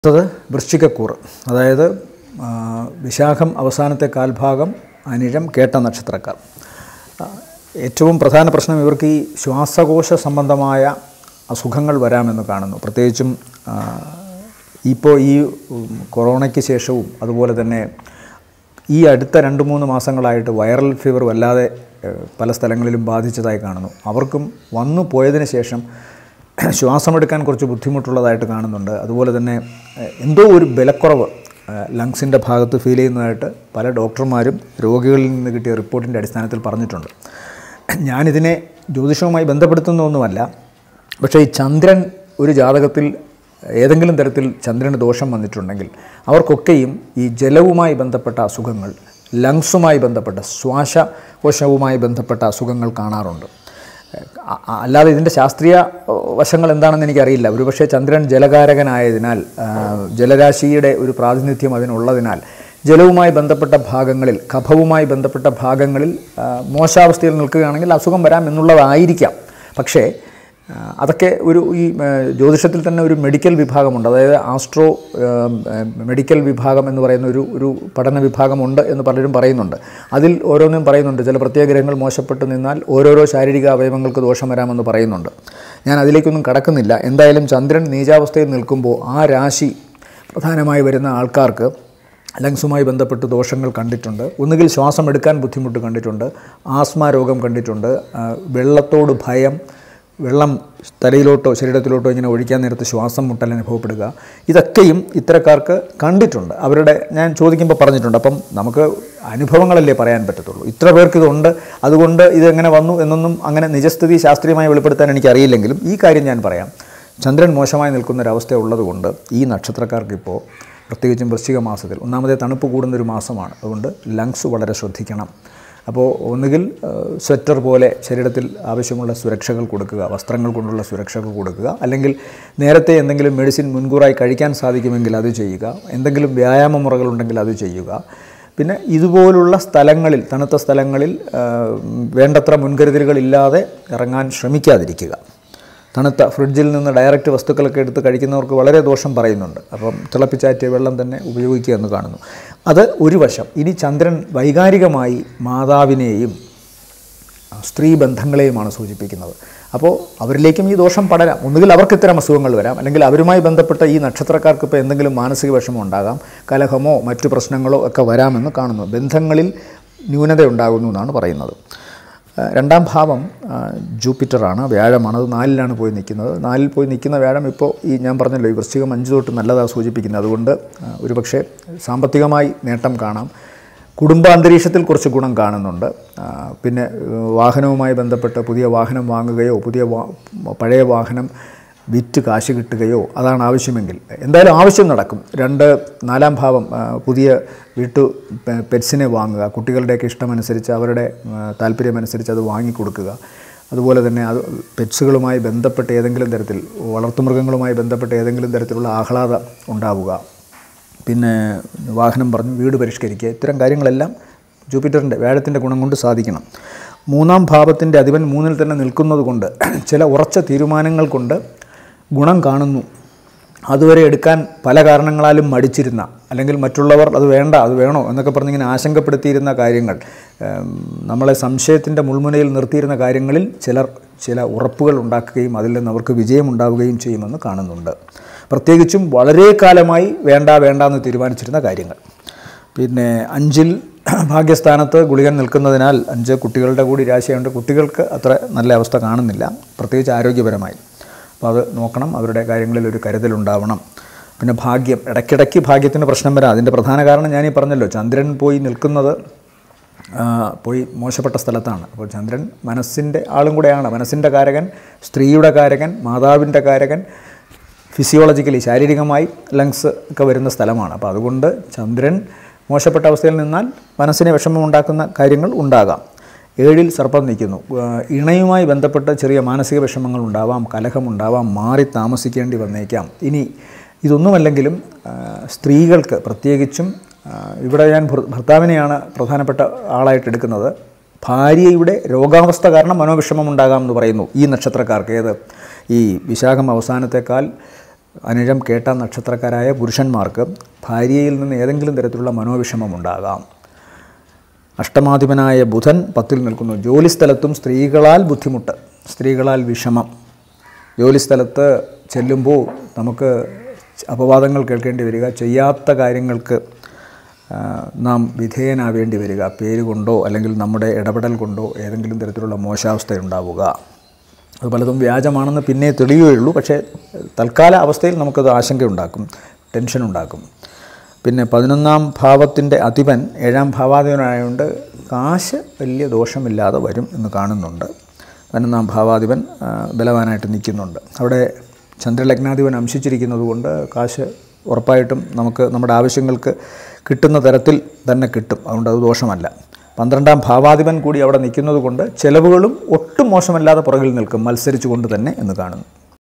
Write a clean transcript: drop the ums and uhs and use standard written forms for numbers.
അടുത്തത് വൃശ്ചികക്കൂറ്, അതായത് വിശാഖം അവസാനത്തെ കാൽഭാഗം, അനിഴം കേട്ട നക്ഷത്രക്കാർ. ഏറ്റവും പ്രധാന പ്രശ്നം ഇവർക്ക് ഈ ശ്വാസകോശ സംബന്ധമായ അസുഖങ്ങൾ വരാമെന്ന് കാണുന്നു. പ്രത്യേകിച്ചും ഇപ്പോൾ ഈ കൊറോണയ്ക്ക് ശേഷവും അതുപോലെ തന്നെ ഈ അടുത്ത 2-3 മാസങ്ങളായിട്ട് വൈറൽ ഫീവർ വല്ലാതെ പല സ്ഥലങ്ങളിലും ബാധിച്ചതായി കാണുന്നു. അവർക്കും വന്നു പോയതിന് ശേഷം ശ്വാസമെടുക്കാൻ കുറച്ച് ബുദ്ധിമുട്ടുള്ളതായിട്ട് കാണുന്നുണ്ട്. അതുപോലെ തന്നെ എന്തോ ഒരു ബലക്കുറവ് ലങ്സിൻ്റെ ഭാഗത്ത് ഫീൽ ചെയ്യുന്നതായിട്ട് പല ഡോക്ടർമാരും രോഗികളിൽ നിന്ന് കിട്ടിയ റിപ്പോർട്ടിൻ്റെ അടിസ്ഥാനത്തിൽ പറഞ്ഞിട്ടുണ്ട്. ഞാനിതിനെ ജ്യോതിഷവുമായി ബന്ധപ്പെടുത്തുന്ന ഒന്നുമല്ല. പക്ഷേ ഈ ചന്ദ്രൻ ഒരു ജാതകത്തിൽ ഏതെങ്കിലും തരത്തിൽ ചന്ദ്രന് ദോഷം വന്നിട്ടുണ്ടെങ്കിൽ അവർക്കൊക്കെയും ഈ ജലവുമായി ബന്ധപ്പെട്ട അസുഖങ്ങൾ, ലങ്സുമായി ബന്ധപ്പെട്ട ശ്വാസകോശവുമായി ബന്ധപ്പെട്ട അസുഖങ്ങൾ കാണാറുണ്ട്. അല്ലാതെ ഇതിൻ്റെ ശാസ്ത്രീയ വശങ്ങൾ എന്താണെന്ന് എനിക്കറിയില്ല. ഒരുപക്ഷെ ചന്ദ്രൻ ജലകാരകനായതിനാൽ, ജലരാശിയുടെ ഒരു പ്രാതിനിധ്യം അതിനുള്ളതിനാൽ ജലവുമായി ബന്ധപ്പെട്ട ഭാഗങ്ങളിൽ, കഫവുമായി ബന്ധപ്പെട്ട ഭാഗങ്ങളിൽ മോശാവസ്ഥയിൽ നിൽക്കുകയാണെങ്കിൽ അസുഖം വരാം എന്നുള്ളതായിരിക്കാം. പക്ഷേ അതൊക്കെ ഈ ജ്യോതിഷത്തിൽ തന്നെ ഒരു മെഡിക്കൽ വിഭാഗമുണ്ട്. അതായത് ആസ്ട്രോ മെഡിക്കൽ വിഭാഗം എന്ന് പറയുന്ന ഒരു പഠന വിഭാഗമുണ്ട് എന്ന് പലരും പറയുന്നുണ്ട്. അതിൽ ഓരോന്നും പറയുന്നുണ്ട്. ചില പ്രത്യേക ഗ്രഹങ്ങൾ മോശപ്പെട്ട് നിന്നാൽ ഓരോരോ ശാരീരിക അവയവങ്ങൾക്ക് ദോഷം വരാമെന്ന് പറയുന്നുണ്ട്. ഞാൻ അതിലേക്കൊന്നും കടക്കുന്നില്ല. എന്തായാലും ചന്ദ്രൻ നീചാവസ്ഥയിൽ നിൽക്കുമ്പോൾ ആ രാശി പ്രധാനമായി വരുന്ന ആൾക്കാർക്ക് ലങ്സുമായി ബന്ധപ്പെട്ട് ദോഷങ്ങൾ കണ്ടിട്ടുണ്ട്. ഒന്നുകിൽ ശ്വാസം എടുക്കാൻ ബുദ്ധിമുട്ട് കണ്ടിട്ടുണ്ട്, ആസ്മ രോഗം കണ്ടിട്ടുണ്ട്, വെള്ളത്തോട് ഭയം, വെള്ളം തലയിലോട്ടോ ശരീരത്തിലോട്ടോ ഇങ്ങനെ ഒഴിക്കാൻ നേരത്ത് ശ്വാസം മുട്ടൽ അനുഭവപ്പെടുക, ഇതൊക്കെയും ഇത്തരക്കാർക്ക് കണ്ടിട്ടുണ്ട്. ഞാൻ ചോദിക്കുമ്പോൾ പറഞ്ഞിട്ടുണ്ട്. അപ്പം നമുക്ക് അനുഭവങ്ങളല്ലേ പറയാൻ പറ്റത്തുള്ളൂ. ഇത്ര പേർക്ക് ഇതുണ്ട്, അതുകൊണ്ട് ഇതെങ്ങനെ വന്നു എന്നൊന്നും അങ്ങനെ നിജസ്ഥിതി ശാസ്ത്രീയമായി വെളിപ്പെടുത്താൻ എനിക്കറിയില്ലെങ്കിലും ഈ കാര്യം ഞാൻ പറയാം. ചന്ദ്രൻ മോശമായി നിൽക്കുന്നൊരവസ്ഥ ഉള്ളതുകൊണ്ട് ഈ നക്ഷത്രക്കാർക്കിപ്പോൾ പ്രത്യേകിച്ചും വൃശ്ചിക മാസത്തിൽ ഒന്നാമതേ തണുപ്പ് കൂടുന്നൊരു മാസമാണ്. അതുകൊണ്ട് ലങ്സ് വളരെ ശ്രദ്ധിക്കണം. അപ്പോൾ ഒന്നുകിൽ സ്വെറ്റർ പോലെ ശരീരത്തിൽ ആവശ്യമുള്ള സുരക്ഷകൾ കൊടുക്കുക, വസ്ത്രങ്ങൾ കൊണ്ടുള്ള സുരക്ഷകൾ കൊടുക്കുക, അല്ലെങ്കിൽ നേരത്തെ എന്തെങ്കിലും മെഡിസിൻ മുൻകൂറായി കഴിക്കാൻ സാധിക്കുമെങ്കിൽ അത് ചെയ്യുക, എന്തെങ്കിലും വ്യായാമ മുറകളുണ്ടെങ്കിൽ അത് ചെയ്യുക. പിന്നെ ഇതുപോലുള്ള സ്ഥലങ്ങളിൽ, തണുത്ത സ്ഥലങ്ങളിൽ വേണ്ടത്ര മുൻകരുതലുകളില്ലാതെ ഇറങ്ങാൻ ശ്രമിക്കാതിരിക്കുക. തണുത്ത ഫ്രിഡ്ജിൽ നിന്ന് ഡയറക്റ്റ് വസ്തുക്കളൊക്കെ എടുത്ത് കഴിക്കുന്നവർക്ക് വളരെ ദോഷം പറയുന്നുണ്ട്. അപ്പം തിളപ്പിച്ചാറ്റിയ വെള്ളം തന്നെ ഉപയോഗിക്കുക എന്ന് കാണുന്നു. അത് ഒരു വശം. ഇനി ചന്ദ്രൻ വൈകാരികമായി മാതാവിനെയും സ്ത്രീ ബന്ധങ്ങളെയുമാണ് സൂചിപ്പിക്കുന്നത്. അപ്പോൾ അവരിലേക്കും ഈ ദോഷം പടരാം. ഒന്നുകിൽ അവർക്ക് ഇത്തരം അസുഖങ്ങൾ വരാം, അല്ലെങ്കിൽ അവരുമായി ബന്ധപ്പെട്ട ഈ നക്ഷത്രക്കാർക്ക് ഇപ്പോൾ എന്തെങ്കിലും മാനസിക വിഷമം ഉണ്ടാകാം, കലഹമോ മറ്റു പ്രശ്നങ്ങളോ ഒക്കെ വരാമെന്ന് കാണുന്നു. ബന്ധങ്ങളിൽ ന്യൂനത ഉണ്ടാകുന്നു എന്നാണ് പറയുന്നത്. രണ്ടാം ഭാവം ജൂപ്പിറ്ററാണ്, വ്യാഴമാണ്. അത് 4-ലാണ് പോയി നിൽക്കുന്നത്. 4-ൽ പോയി നിൽക്കുന്ന വ്യാഴം ഇപ്പോൾ ഞാൻ പറഞ്ഞല്ലോ, ഈ വൃശ്ചികം 5 തൊട്ട് നല്ലതാണ് സൂചിപ്പിക്കുന്നത്. അതുകൊണ്ട് ഒരുപക്ഷെ സാമ്പത്തികമായി നേട്ടം കാണാം. കുടുംബാന്തരീക്ഷത്തിൽ കുറച്ച് ഗുണം കാണുന്നുണ്ട്. പിന്നെ വാഹനവുമായി ബന്ധപ്പെട്ട് പുതിയ വാഹനം വാങ്ങുകയോ പഴയ വാഹനം വിറ്റ് കാശ് കിട്ടുകയോ അതാണ് ആവശ്യമെങ്കിൽ എന്തായാലും ആവശ്യം നടക്കും. 4-ാം ഭാവം പുതിയ പെറ്റ്സിനെ വാങ്ങുക, കുട്ടികളുടെയൊക്കെ ഇഷ്ടമനുസരിച്ച് അവരുടെ താല്പര്യമനുസരിച്ച് അത് വാങ്ങിക്കൊടുക്കുക. അതുപോലെ തന്നെ അത് പെറ്റ്സുകളുമായി ബന്ധപ്പെട്ട് ഏതെങ്കിലും തരത്തിൽ, വളർത്തുമൃഗങ്ങളുമായി ബന്ധപ്പെട്ട് ഏതെങ്കിലും തരത്തിലുള്ള ആഹ്ലാദം ഉണ്ടാവുക. പിന്നെ വാഹനം പറഞ്ഞു വീട് പരിഷ്കരിക്കുക. ഇത്തരം കാര്യങ്ങളെല്ലാം ജൂപ്പിറ്ററിൻ്റെ വ്യാഴത്തിൻ്റെ ഗുണം കൊണ്ട് സാധിക്കണം. 3-ാം ഭാവത്തിൻ്റെ അധിപൻ 3-ൽ തന്നെ നിൽക്കുന്നത് കൊണ്ട് ചില ഉറച്ച തീരുമാനങ്ങൾ കൊണ്ട് ഗുണം കാണുന്നു. അതുവരെ എടുക്കാൻ പല കാരണങ്ങളാലും മടിച്ചിരുന്ന, അല്ലെങ്കിൽ മറ്റുള്ളവർ അത് വേണ്ട അത് വേണോ എന്നൊക്കെ പറഞ്ഞിങ്ങനെ ആശങ്കപ്പെടുത്തിയിരുന്ന കാര്യങ്ങൾ, നമ്മളെ സംശയത്തിൻ്റെ മുൾമുനയിൽ നിർത്തിയിരുന്ന കാര്യങ്ങളിൽ ചില ഉറപ്പുകൾ ഉണ്ടാക്കുകയും അതിൽ നിന്ന് അവർക്ക് വിജയമുണ്ടാവുകയും ചെയ്യുമെന്ന് കാണുന്നുണ്ട്. പ്രത്യേകിച്ചും വളരെ കാലമായി വേണ്ടെന്ന് തീരുമാനിച്ചിരുന്ന കാര്യങ്ങൾ. പിന്നെ 5-ൽ ഭാഗ്യസ്ഥാനത്ത് ഗുളികൻ നിൽക്കുന്നതിനാൽ 5 കുട്ടികളുടെ കൂടി രാശിയായതുകൊണ്ട് കുട്ടികൾക്ക് അത്ര നല്ല അവസ്ഥ കാണുന്നില്ല, പ്രത്യേകിച്ച് ആരോഗ്യപരമായി. അപ്പോൾ അത് നോക്കണം. അവരുടെ കാര്യങ്ങളിൽ ഒരു കരുതലുണ്ടാവണം. പിന്നെ ഭാഗ്യം, ഇടയ്ക്കിടയ്ക്ക് ഭാഗ്യത്തിന് പ്രശ്നം വരാം. അതിൻ്റെ പ്രധാന കാരണം ഞാനീ പറഞ്ഞല്ലോ, ചന്ദ്രൻ പോയി നിൽക്കുന്നത് മോശപ്പെട്ട സ്ഥലത്താണ്. അപ്പോൾ ചന്ദ്രൻ മനസ്സിൻ്റെ ആളും കൂടെയാണ്. മനസ്സിൻ്റെ കാരകൻ, സ്ത്രീയുടെ കാരകൻ, മാതാവിൻ്റെ കാരകൻ, ഫിസിയോളജിക്കലി ശാരീരികമായി ലങ്സ് ഒക്കെ വരുന്ന സ്ഥലമാണ്. അപ്പോൾ അതുകൊണ്ട് ചന്ദ്രൻ മോശപ്പെട്ട അവസ്ഥയിൽ നിന്നാൽ മനസ്സിന് വിഷമമുണ്ടാക്കുന്ന കാര്യങ്ങൾ ഉണ്ടാകാം. 7-ൽ സർപ്പം നിൽക്കുന്നു. ഇണയുമായി ബന്ധപ്പെട്ട് ചെറിയ മാനസിക വിഷമങ്ങൾ ഉണ്ടാവാം, കലഹമുണ്ടാവാം, മാറി താമസിക്കേണ്ടി വന്നേക്കാം. ഇനി ഇതൊന്നുമല്ലെങ്കിലും സ്ത്രീകൾക്ക്, പ്രത്യേകിച്ചും ഇവിടെ ഞാൻ ഭർത്താവിനെയാണ് പ്രധാനപ്പെട്ട ആളായിട്ട് എടുക്കുന്നത്, ഭാര്യയുടെ രോഗാവസ്ഥ കാരണം മനോവിഷമം ഉണ്ടാകാമെന്ന് പറയുന്നു ഈ നക്ഷത്രക്കാർക്ക്. ഈ വിശാഖം അവസാനത്തേക്കാൾ അനിഴം കേട്ട നക്ഷത്രക്കാരായ പുരുഷന്മാർക്ക് ഭാര്യയിൽ നിന്ന് ഏതെങ്കിലും തരത്തിലുള്ള മനോവിഷമമുണ്ടാകാം. അഷ്ടമാധിപനായ ബുധൻ 10-ൽ നിൽക്കുന്നു. ജോലിസ്ഥലത്തും സ്ത്രീകളാൽ ബുദ്ധിമുട്ട്, സ്ത്രീകളാൽ വിഷമം. ജോലിസ്ഥലത്ത് ചെല്ലുമ്പോൾ നമുക്ക് അപവാദങ്ങൾ കേൾക്കേണ്ടി വരിക, ചെയ്യാത്ത കാര്യങ്ങൾക്ക് നാം വിധേയനാവേണ്ടി വരിക, പേര് കൊണ്ടോ അല്ലെങ്കിൽ നമ്മുടെ ഇടപെടൽ കൊണ്ടോ ഏതെങ്കിലും തരത്തിലുള്ള മോശാവസ്ഥയുണ്ടാവുക. അത് പലതും വ്യാജമാണെന്ന് പിന്നെ തെളിയുകയുള്ളൂ. പക്ഷേ തൽക്കാല അവസ്ഥയിൽ നമുക്കത് ആശങ്കയുണ്ടാക്കും, ടെൻഷനുണ്ടാക്കും. പിന്നെ 11-ാം ഭാവത്തിൻ്റെ അധിപൻ 7-ാം ഭാവാധിപനായതുകൊണ്ട് കാശ് വലിയ ദോഷമില്ലാതെ വരും എന്ന് കാണുന്നുണ്ട്. 11-ാം ഭാവാധിപൻ ബലവാനായിട്ട് നിൽക്കുന്നുണ്ട്. അവിടെ ചന്ദ്രലഗ്നാധിപൻ അംശിച്ചിരിക്കുന്നത് കൊണ്ട് കാശ് ഉറപ്പായിട്ടും നമുക്ക് നമ്മുടെ ആവശ്യങ്ങൾക്ക് കിട്ടുന്ന തരത്തിൽ തന്നെ കിട്ടും. അതുകൊണ്ട് അത് ദോഷമല്ല. 12-ാം ഭാവാധിപൻ കൂടി അവിടെ നിൽക്കുന്നത് കൊണ്ട് ചിലവുകളും ഒട്ടും മോശമല്ലാതെ പുറകിൽ നിൽക്കും, മത്സരിച്ചുകൊണ്ട് തന്നെ എന്ന് കാണുന്നു.